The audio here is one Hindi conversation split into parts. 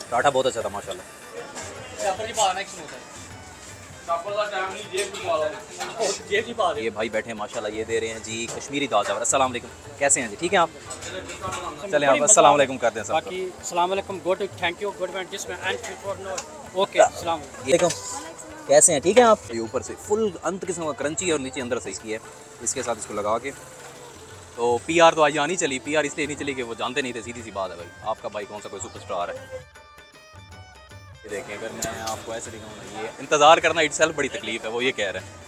पराठा बहुत अच्छा था माशाल्लाह। ये भाई बैठे हैं माशाल्लाह, ये दे रहे हैं जी कश्मीरी दाल चावल। अस्सलाम वालेकुम, कैसे हैं जी? ठीक है आप? चले आप अस्सलाम वालेकुम करते हैं सब। बाकी अस्सलाम वालेकुम, good, thank you, good man जिसमें एंड फॉर नो ओके अस्सलाम वालेकुम, कैसे हैं? ठीक है आप? ये ऊपर से फुल अंत किस्म का क्रंची है और नीचे अंदर से इसकी है। इसके साथ इसको लगा के तो पीआर तो आज यहाँ नहीं चली। पीआर इसलिए नहीं चली कि वो जानते नहीं थे, सीधी सी बात है भाई। आपका भाई कौन सा कोई सुपरस्टार है? ये देखें, अगर मैं आपको ऐसे दिखाऊँ ना, ये इंतज़ार करना इटसेल्फ बड़ी तकलीफ है। वो ये कह रहे हैं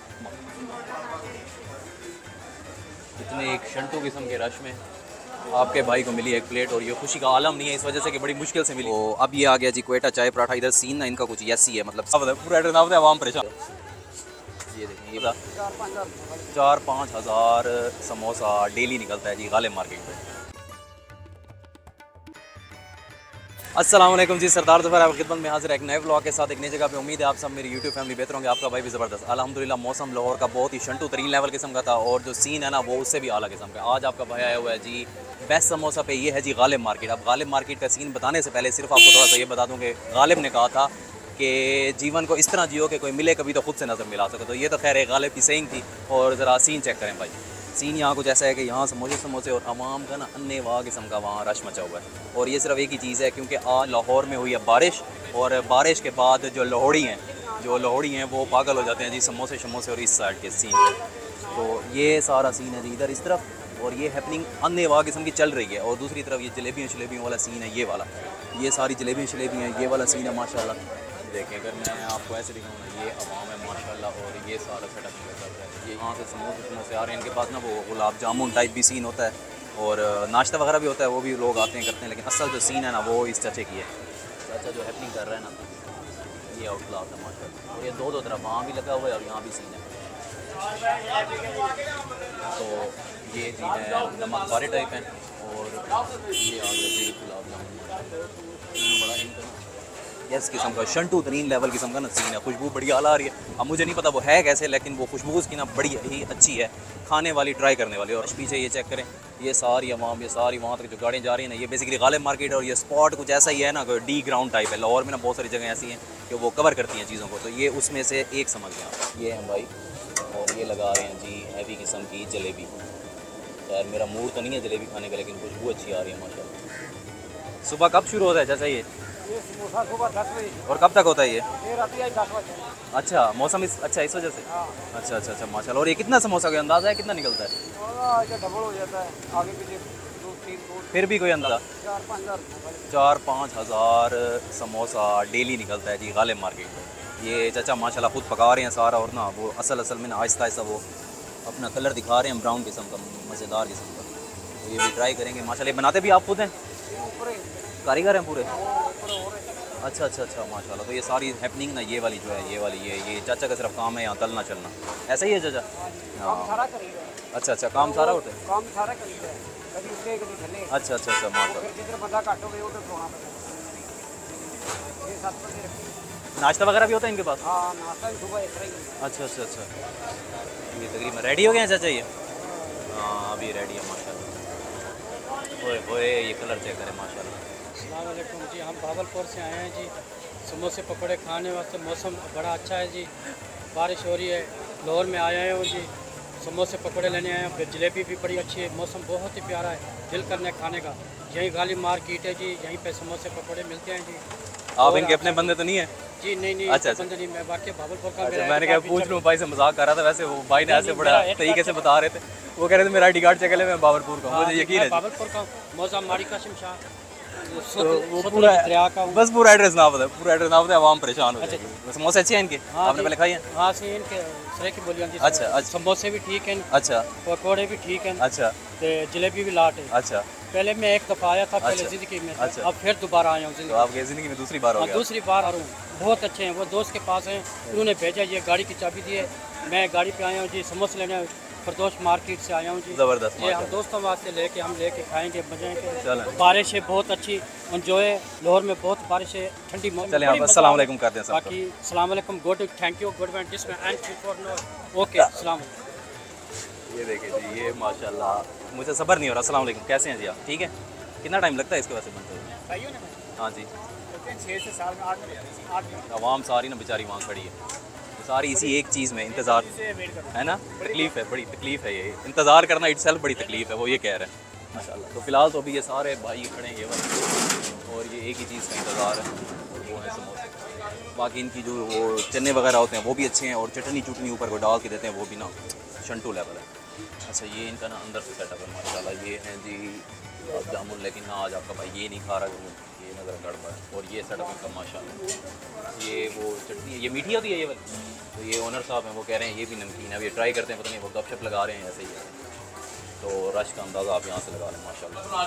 इतने एक शंटू किस्म के रश में आपके भाई को मिली एक प्लेट, और ये खुशी का आलम नहीं है इस वजह से कि बड़ी मुश्किल से मिली। तो अब ये आ गया जी क्वेटा चाय पराठा। इधर सीन ना इनका कुछ ऐसी है, मतलब सब पूरा एड्रेस आप आवाम परेशान। ये देखें, ये 4-5 हज़ार समोसा डेली निकलता है जी गालिब मार्केट में। अस्सलाम वालेकुम जी, सरदार ज़फ़र आपकी खिदमत में हाजिर है एक नए व्लॉग के साथ, एक नई जगह पे। उम्मीद है आप सब मेरी यूट्यूब फैमिली बेहतर होंगे। आपका भाई भी ज़बरदस्त अल्हम्दुलिल्लाह। मौसम लाहौर का बहुत ही शंटू तरीन लेवल किस्म का था, और जो सीन है ना वो उससे भी आला किस्म का। आज आपका भाई आया हुआ है जी बेस्ट समोसा पे। ये है जी गालिब मार्केट। अब गालिब मार्केट का सीन बताने से पहले सिर्फ आपको थोड़ा सा ये बता दूँ कि गालिब ने कहा था कि जीवन को इस तरह जियो कि कोई मिले कभी तो खुद से नज़र मिला सके। तो ये तो खैर गालिब की सेइंग थी। और ज़रा सीन चेक करें भाई। सीन यहाँ कुछ ऐसा है कि यहाँ समोसे और अवाम का ना अन्य वाह किस्म का वहाँ रश मचा हुआ है। और ये सिर्फ एक ही चीज़ है क्योंकि लाहौर में हुई है बारिश, और बारिश के बाद जो लाहौरी हैं वो पागल हो जाते हैं जी समोसे और इस साइड के सीन पे। तो ये सारा सीन है जी इधर इस तरफ, और ये हैपनिंग अन्य वाह किस्म की चल रही है। और दूसरी तरफ ये जलेबियों वाला सीन है, ये वाला, ये सारी जलेबियाँ ये वाला सीन है माशाल्लाह। देखें, अगर मैं आपको ऐसे दिखाऊँ ना, ये अवाम है माशाल्लाह, और ये सारा सेटअप चल रहा है। ये यहाँ से समोसे आ रहे हैं। इनके पास ना वो गुलाब जामुन टाइप भी सीन होता है, और नाश्ता वगैरह भी होता है, वो भी लोग आते हैं करते हैं। लेकिन असल जो सीन है ना वो इस चाचे की है। चाचा जो हैपनिंग कर रहा है ना, ये आउट क्लास है माशाल्लाह। और ये दो तरफ वहाँ भी लगा हुआ है और यहाँ भी सीन है। तो ये चीज़ है नमक वाले टाइप है, और ये आ गया गुलाब जामुन बड़ा इनका इस किस्म का शंटू तरीन लेवल किस्म का ना सीन है। खुशबू बड़ी आला आ रही है। अब मुझे नहीं पता वो है कैसे, लेकिन वो खुशबू उसकी ना बड़ी ही अच्छी है, खाने वाली, ट्राई करने वाली। और पीछे ये चेक करें, ये सारी अवाम, ये सारी वहाँ तक जो गाड़ियाँ जा रही हैं ना, ये बेसिकली गालिब मार्केट। और ये स्पॉट कुछ ऐसा ही है ना, कोई डी ग्राउंड टाइप है। लाहौर में ना बहुत सारी जगह ऐसी हैं कि वो कवर करती हैं चीज़ों को, तो ये उसमें से एक समझ गया। ये हैं भाई, और ये लगा रहे हैं जी हैवी किस्म की जलेबी। यार मेरा मूड तो नहीं है जलेबी खाने का, लेकिन खुशबू अच्छी आ रही है माशाल्लाह। सुबह कब शुरू होता है जैसा ये समोसा सुबह 10 बजे और कब तक होता है ये? रात 10 बजे। अच्छा, मौसम अच्छा इस वजह से। अच्छा माशाल्लाह। और ये कितना समोसा का अंदाज़ा है, कितना निकलता है? डबल हो जाता है, आगे पीछे 2-3 फिर भी कोई अंदाज़ा? 4-5 हज़ार समोसा डेली निकलता है जी गालिब मार्केट में। ये चाचा माशाल्लाह खुद पका रहे हैं सारा, और ना वो असल में ना आहिस्ता वो अपना कलर दिखा रहे हैं ब्राउन किस्म का, मज़ेदार किस्म का। तो ये भी ट्राई करेंगे माशाल्लाह। बनाते भी आप खुद हैं? कारीगर हैं पूरे? अच्छा माशाल्लाह। तो ये सारी हैपनिंग ना ये वाली जो है, ये चाचा का सिर्फ काम है यहाँ तलना चलना। ऐसा ही है चाचा? हाँ। अच्छा काम सारा होता है? काम सारा करीब है, कभी ऊपर कभी थल्ले। अच्छा माशाल्लाह। जिधर बंदा घट हो गया उधर सोना पड़ता है। 6-7 बजे नाश्ता वगैरह भी होता है इनके पास? हाँ, नाश्ता भी सुबह इस तरह ही। अच्छा। ये तकरीबन रेडी हो गए हैं चाचा ये? हाँ, अभी रेडी है माशाल्लाह। ओए ये कलर चेक करें माशाल्लाह। अस्सलाम वालेकुम जी, हम भावलपुर से आए हैं जी समोसे पकौड़े खाने वास्ते। मौसम बड़ा अच्छा है जी, बारिश हो रही है। लाहौर में आए हूँ जी, समोसे पकौड़े लेने आए हैं। फिर जलेबी भी बड़ी अच्छी है, मौसम बहुत ही प्यारा है, दिल करने खाने का। यहीं गालिब मार्केट है जी, यहीं पे समोसे पकौड़े मिलते हैं जी। आप इनके अपने बंदे तो नहीं है? जी नहीं, अच्छा बंदे नहीं, मैं वाकई भावलपुर का। अच्छा, मैंने कहा पूछ लूँ, भाई से मजाक कर रहा था। वैसे वो भाई ने ऐसे बड़ा तरीके से बता रहे थे, वो कह रहे थे मेरा आई डी कार्ड चेक ले, मैं भावलपुर का। मुझे यकीन है भावलपुर का मौजा मारी कासिम शाह। वो पूरा बस पूरा एड्रेस ना बताए, आवाम परेशान हो जाएगी। समोसे अच्छे हैं इनके? आपने पहले खाई हैं? हाँ सही, इनके सरे की बोलियां। अच्छा समोसे भी ठीक हैं। अच्छा, पकौड़े भी ठीक हैं। अच्छा, जलेबी भी लाट है। अच्छा। पहले मैं एक दफ़ा आया था पहले ज़िंदगी में। अच्छा। अब फिर दोबारा आया हूँ ज़िंदगी। तो आपकी ज़िंदगी में दूसरी बार हो गया? दूसरी बार आ रहा हूँ। बहुत अच्छे हैं, वो दोस्त के पास हैं, उन्होंने भेजा, ये गाड़ी की चाबी दी है, मैं गाड़ी पे आया हूँ जी। समोसे लेने फरदोश मार्केट से आया हूँ जी। ज़बरदस्त। ये हम दोस्तों वास्ते लेके खाएंगे, मजे। बारिश है बहुत अच्छी, एंजॉय। लाहौर में बहुत बारिश है, ठंडी मौसम। चलें आप अस्सलाम वालेकुम करते हैं सबको। बाकी अस्सलाम वालेकुम, good, thank you, good man जिसमें एंड फॉर नो ओके अस्सलाम। ये देखिए जी, ये माशाल्लाह मुझे सब्र नहीं हो रहा। अस्सलाम वालेकुम, कैसे हैं जी आप? ठीक है कितना टाइम लगता है इसके वैसे बनते हुए? सही हो ना? हाँ जी। 6 से 7 में 8 मिनट। आवाम सारी ना बेचारी वहाँ खड़ी है, तो सारी इसी एक चीज़ में इंतज़ार है ना। तकलीफ़ है, बड़ी तकलीफ़ है, ये इंतज़ार करना इटसेल्फ बड़ी तकलीफ़ है, वो ये कह रहे हैं माशाल्लाह। तो फ़िलहाल तो अभी ये सारे भाई खड़े हैं ये वाले, और ये एक ही चीज़ का इंतज़ार है, वो है समोसे। बाकी इनकी जो वो चने वगैरह होते हैं वो भी अच्छे हैं, और चटनी चुटनी ऊपर को डाल के देते हैं, वो भी ना शंटू लेवल है। अच्छा ये इनका ना अंदर से सेटअप है माशाल्लाह। ये हैं जी गुलाब जामुन, लेकिन ना आज आपका भाई ये नहीं खा रहा, ये नज़र गड़बड़ है। और ये सेटअप इनका माशाल्लाह। ये वो चटनी है, ये मीठी होती है ये वाली, तो ये ओनर साहब हैं वो कह रहे हैं ये भी नमकीन है। अब ये ट्राई करते हैं, पता नहीं वो गपशप लगा रहे हैं ऐसे ही है। तो रश का अंदाज़ा आप यहाँ से लगा लें माशाल्लाह।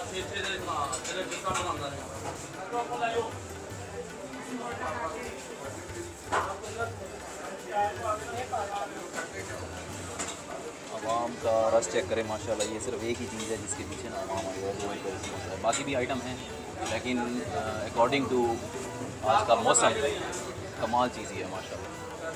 आवाम का रस चेक करें माशाल्लाह। ये सिर्फ एक ही चीज़ है जिसके पीछे ना आवाम आई है, वो इनका समोसा है। बाकी भी आइटम हैं, लेकिन अकॉर्डिंग टू आज का मौसम कमाल चीज़ ही है माशाल्लाह।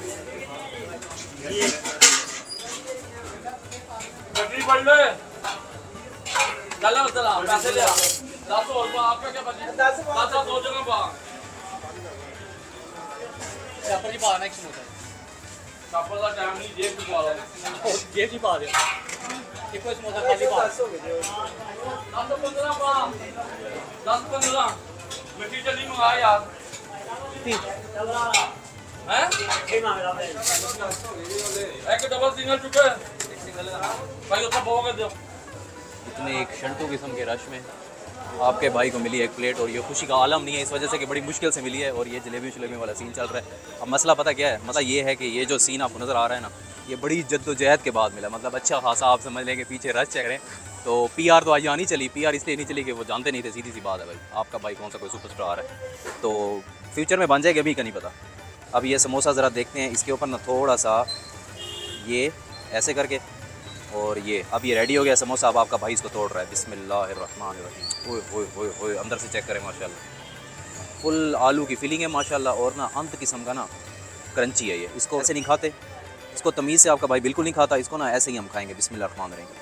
इतने एक शंटू किस्म के रश में आपके भाई को मिली एक प्लेट, और ये खुशी का आलम नहीं है इस वजह से कि बड़ी मुश्किल से मिली है, और ये जलेबी शलेबी वाला सीन चल रहा है। अब मसला पता क्या है, मतलब ये है कि ये जो सीन आपको नज़र आ रहा है ना, ये बड़ी जद्दोजहद के बाद मिला। मतलब अच्छा खासा आप समझ लें कि पीछे रश चल रहे हैं। तो PR तो आज यहाँ नहीं चली, PR इसलिए नहीं चली कि वो जानते नहीं थे, सीधी सी बात है भाई, आपका भाई कौन सा कोई सुपरस्टार है। तो फ्यूचर में बन जाएगी, अभी का नहीं पता। अब ये समोसा ज़रा देखते हैं, इसके ऊपर ना थोड़ा सा ये ऐसे करके, और ये अब ये रेडी हो गया समोसा। अब आपका भाई इसको तोड़ रहा है, बिस्मिल्लाहिर्रहमानिर्रहीम। ओए ओए ओए ओए, अंदर से चेक करें माशाल्लाह, फुल आलू की फीलिंग है माशाल्लाह, और ना अंत किस्म का ना क्रंची है ये। इसको ऐसे नहीं खाते, इसको तमीज़ से आपका भाई बिल्कुल नहीं खाता, इसको ना ऐसे ही हम खाएंगे बिस्मिल्लाहिर्रहमानिर्रहीम।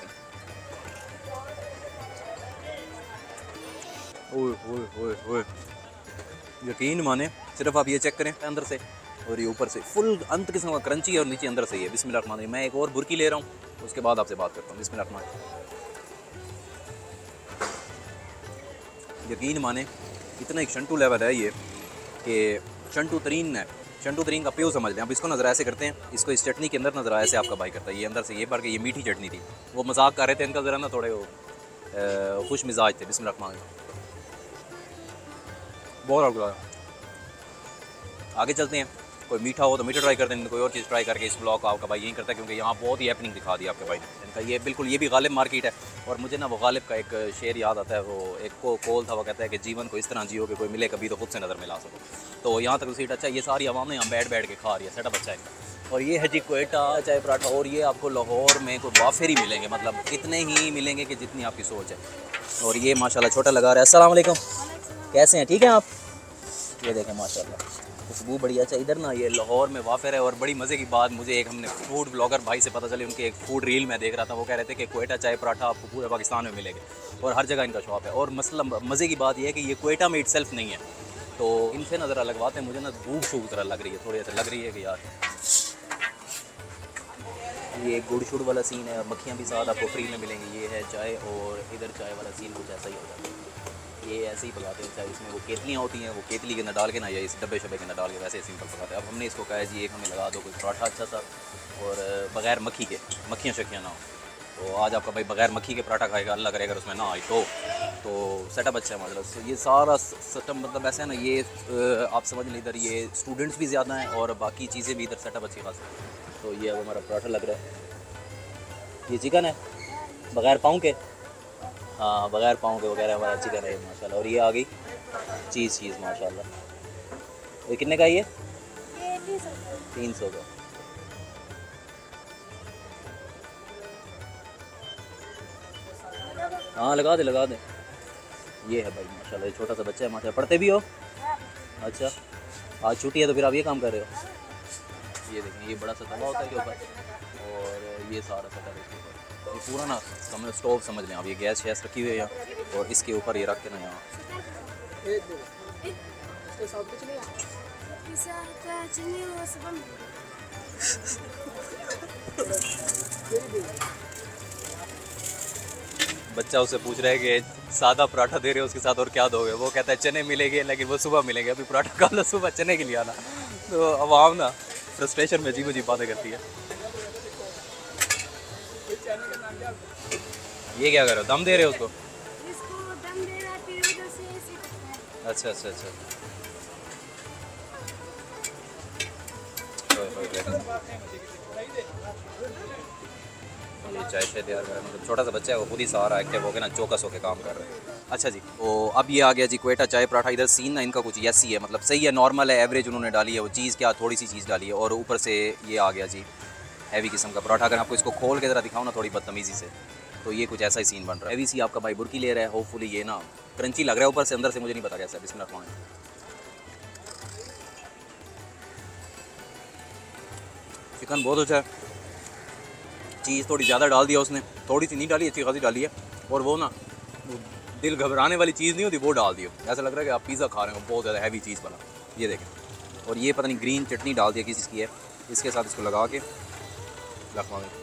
ओए ओए ओए ओए, यकीन माने, सिर्फ आप ये चेक करें अंदर से, और ये ऊपर से फुल अंत किस्म का क्रंची है, और नीचे अंदर से ये बिस्मिल्लाहिर्रहमानिर्रहीम। मैं एक और बुरकी ले रहा हूँ, उसके बाद आपसे बात करता हूँ। बिस्मिल्लाहिर्रहमानिर्रहीम। यकीन माने इतना एक शंटू लेवल है ये कि शंटू तरीन है, शंटू तरीन का प्यो समझ लें। अब इसको नज़र ऐसे करते हैं, इसको इस चटनी के अंदर नज़र ऐसे आपका भाई करता है, ये अंदर से ये भर के, ये मीठी चटनी थी। वो मजाक कर रहे थे अंकल ज़रा ना थोड़े वो खुश मिजाज थे। बिस्मिल्लाहिर्रहमानिर्रहीम, बहुत आगे चलते हैं। कोई मीठा हो तो मीठा ट्राई करते हैं, कोई और चीज़ ट्राई करके इस ब्लॉग को आपका भाई यही करता है, क्योंकि यहाँ बहुत ही हैपनिंग दिखा दी आपके भाई ने इनका। ये बिल्कुल ये भी गालिब मार्केट है, और मुझे ना वो गालिब का एक शेर याद आता है, वो एक कोल था, वो कहता है कि जीवन को इस तरह जियो कि कोई मिले कभी तो खुद से नज़र मिला सको। तो यहाँ तक सीट अच्छा, ये सारी आवाम ने यहाँ बैठ बैठ के खा रही है, सेटअप अच्छा है। और ये है जी कोयटा चाय पराठा, और ये आपको लाहौर में कोई वाफेर ही मिलेंगे, मतलब इतने ही मिलेंगे कि जितनी आपकी सोच है। और ये माशाल्लाह छोटा लगा रहा है। अस्सलाम वालेकुम, कैसे हैं, ठीक हैं आप? ये देखें माशाल्लाह खुशबू बढ़िया। अच्छा इधर ना ये लाहौर में वाफेर है, और बड़ी मज़े की बात मुझे एक हमने फूड ब्लॉगर भाई से पता चली, उनके एक फूड रील में देख रहा था, वो कह रहे थे कि कोयटा चाय पराठा आपको पूरे पाकिस्तान में मिलेंगे, और हर जगह इनका शॉप है। और मसला मज़े की बात यह है कि ये कोयटा में इटसेल्फ नहीं है, तो इनसे ना ज़रा लगवाते हैं, मुझे ना भूख शूख ज़रा लग रही है, थोड़ी ऐसे लग रही है कि यार ये गुड़ शुड़ वाला सीन है, और मक्खियाँ भी साथ आपको फ्री में मिलेंगी। ये है चाय, और इधर चाय वाला सीन कुछ ऐसा ही हो जाता है। ये ऐसे ही पकाते हैं चाय, इसमें वो केतलियाँ होती हैं, वो केतली के अंदर डाल के ना, या इस डब्बे शब्बे के अंदर डाल के वैसे सिंपल पकाते हैं। अब हमने इसको कहा है जी एक हमें लगा दो कोई पराठा अच्छा सा, और बग़ैर मक्खी के, मक्खियाँ शक्खियाँ ना हो। तो आज आपका भाई बग़ैर मक्खी के पराठा खाएगा, अल्लाह करेगा उसमें ना आई तो सेटअप अच्छा है मतलब। तो ये सारा सिस्टम मतलब ऐसा है ना, ये आप समझ लें इधर ये स्टूडेंट्स भी ज़्यादा हैं, और बाकी चीज़ें भी इधर सेटअप अच्छी खास है। तो ये अब हमारा पराठा लग रहा है, ये चिकन है बग़ैर पाँव के, हाँ बग़ैर पाँव के वगैरह हमारा चिकन है माशाल्लाह। और ये आ गई चीज़ माशाल्लाह। ये कितने का ये 300 का। हाँ लगा दे। ये है भाई माशाल्लाह, ये छोटा सा बच्चा है माशाल्लाह। पढ़ते भी हो? अच्छा आज छुट्टी है तो फिर आप ये काम कर रहे हो। ये देखें, ये बड़ा सा तवा होता है के ऊपर, और ये सारा सा इसके ऊपर, ये पूरा ना स्टोव समझ लें आप, ये गैस शैस रखी हुई है यहाँ, और इसके ऊपर ये रख के ना यहाँ बच्चा उससे पूछ रहा है कि सादा पराठा दे रहे हो उसके साथ और क्या दोगे, वो कहता है चने मिलेंगे लेकिन वो सुबह मिलेंगे, अभी पराठा खा लो सुबह चने के लिए आना। तो अवाम ना फ्रस्ट्रेशन में अजीब अजीब बातें करती है। ये क्या कर रहे हो, दम दे रहे हो उसको? इसको दम दे रहा है, फिर उधर से ऐसे करता है। अच्छा अच्छा अच्छा। ये चाय शायद यार मतलब छोटा सा बच्चा है वो खुद ही सहारा एक्टिव हो के ना चौकस होकर काम कर रहा है। अच्छा जी, तो अब ये आ गया जी क्वेटा चाय पराठा। इधर सीन ना इनका कुछ ऐसी है, मतलब सही है, नॉर्मल है, एवरेज उन्होंने डाली है, वो चीज़ क्या थोड़ी सी चीज़ डाली है, और ऊपर से ये आ गया जी हैवी किस्म का पराठा। अगर आपको इसको खोल के ज़रा दिखाऊँ ना थोड़ी बदतमीज़ी से, तो ये कुछ ऐसा ही सीन बन रहा है। हैवी सी आपका भाई बुर्की ले रहा है, होपफुली ये ना क्रंची लग रहा है ऊपर से, अंदर से मुझे नहीं पता कैसा है। बिस्मिल्लाह खाएं। चिकन बहुत अच्छा है, चीज़ थोड़ी ज़्यादा डाल दिया उसने, थोड़ी सी नहीं डाली, अच्छी खासी डाली है। और वो ना वो दिल घबराने वाली चीज़ नहीं होती वो डाल दी, ऐसा लग रहा है कि आप पिज़्ज़ा खा रहे हो, बहुत ज़्यादा हैवी चीज़ बना। ये देखें, और ये पता नहीं ग्रीन चटनी डाल दिया किसी की है, इसके साथ इसको लगा के लखवा में।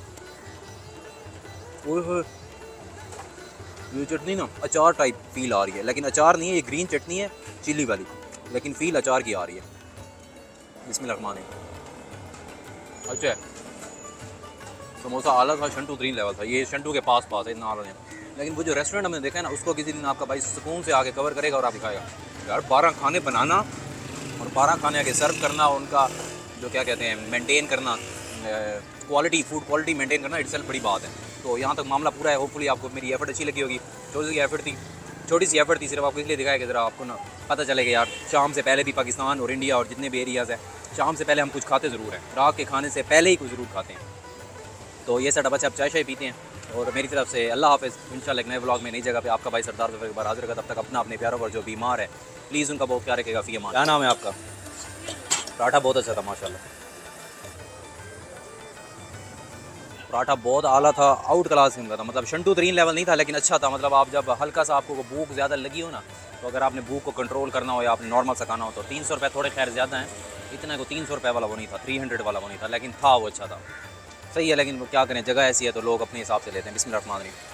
ओह ये चटनी ना अचार टाइप फील आ रही है, लेकिन अचार नहीं है, ये ग्रीन चटनी है चिली वाली, लेकिन फील अचार की आ रही है। बिस्मिल्लाह रहमान रहीम। अच्छा है, समोसा आला था, शंटू 3 लेवल था, ये शंटू के पास है इतना आला नहीं। लेकिन वो जो रेस्टोरेंट हमने देखा है ना, उसको किसी दिन आपका भाई सुकून से आके कवर करेगा और आप दिखाएगा यार 12 खाने बनाना और 12 खाने आके सर्व करना, उनका जो क्या कहते हैं मेंटेन करना, क्वालिटी फूड क्वालिटी मेंटेन करना इटसेल्फ बड़ी बात है। तो यहाँ तक मामला पूरा है। होपफुली आपको मेरी एफर्ट अच्छी लगी होगी। छोटी सी एफर्ट थी, सिर्फ आपको इसलिए दिखाया कि ज़रा आपको ना पता चलेगा यार शाम से पहले भी पाकिस्तान और इंडिया और जितने भी एरियाज़ हैं, शाम से पहले हम कुछ खाते ज़रूर हैं, रात के खाने से पहले ही कुछ ज़रूर खाते हैं। तो ये सेटअप अच्छा, आप चाय शाय पीते हैं। और मेरी तरफ से अल्लाह हाफ़िज़। इंशाल्लाह एक नए व्लॉग में नई जगह पे आपका भाई सरदार ज़फ़र एक बार हाज़िर होगा। तब तक अपना अपने प्यारों पर जो बीमार है प्लीज़ उनका बहुत ख्याल रखेगा। फ़ी अमान। क्या नाम है आपका? पराठा बहुत अच्छा था माशाल्लाह, पराठा बहुत आला था, आउट क्लास किस्म का था, मतलब शंटू 3 लेवल नहीं था लेकिन अच्छा था। मतलब आप जब हल्का सा आपको भूख ज़्यादा लगी हो ना, तो अगर आपने भूख को कंट्रोल करना हो या आपने नॉर्मल सा खाना हो तो 300 रुपये थोड़े खैर ज़्यादा हैं, इतना को 300 रुपये वाला वो नहीं था, 300 वाला वो नहीं था, लेकिन था वो अच्छा था, सही है। लेकिन वो क्या करें, जगह ऐसी है तो लोग अपने हिसाब से लेते हैं। बिस्मिल्लाह रहमान रहीम।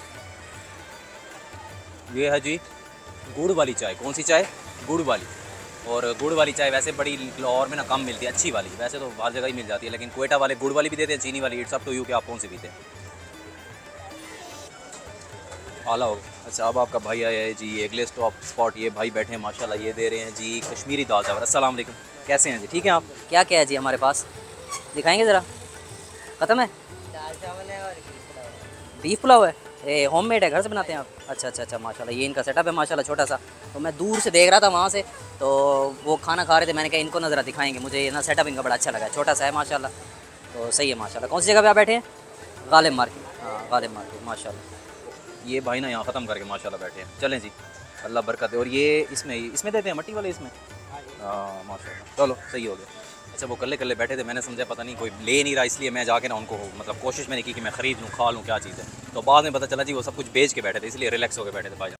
ये है जी गुड़ वाली चाय। कौन सी चाय? गुड़ वाली। और गुड़ वाली चाय वैसे बड़ी लाहौर में ना कम मिलती है, अच्छी वाली, वैसे तो हर जगह ही मिल जाती है, लेकिन क्वेटा वाले गुड़ वाली भी देते हैं, चीनी वाली। इट्स अप टू यू कि आप कौन सी पीते हैं, आला हो। अच्छा अब आपका भाई आया है जी अगले स्पॉट, ये भाई बैठे हैं माशाल्लाह, ये दे रहे हैं जी कश्मीरी दाल चावल। अस्सलाम वालेकुम, कैसे हैं जी? ठीक है आप? क्या क्या है जी हमारे पास, दिखाएंगे ज़रा? ख़त्म है? दाल चावल है और बीफ पुलाव है, ये होममेड है, घर से बनाते हैं आप? अच्छा अच्छा अच्छा माशाल्लाह, ये इनका सेटअप है माशाल्लाह छोटा सा। तो मैं दूर से देख रहा था वहाँ से, तो वो खाना खा रहे थे, मैंने कहा इनको नज़रा दिखाएंगे, मुझे ये ना सेटअप इनका बड़ा अच्छा लगा, छोटा सा है माशाल्लाह। तो सही है माशाल्लाह। कौन सी जगह पे आप बैठे हैं? गालिब मार्केट। हाँ गालिब मार्केट माशाल्लाह। ये भाई ना यहाँ ख़त्म करके माशाल्लाह बैठे हैं। चलें जी, अल्लाह बरकत दे। और ये इसमें देते हैं मट्टी वाले, इसमें? हाँ माशाल्लाह, चलो सही हो गया। अच्छा वो कल्ले बैठे थे, मैंने समझा पता नहीं कोई ले नहीं रहा, इसलिए मैं जाके ना उनको मतलब कोशिश मैंने की कि मैं ख़रीद लूँ, खा लूँ क्या चीज़ है। तो बाद में पता चला जी वो सब कुछ बेच के बैठे थे, इसलिए रिलैक्स होकर बैठे थे भाई।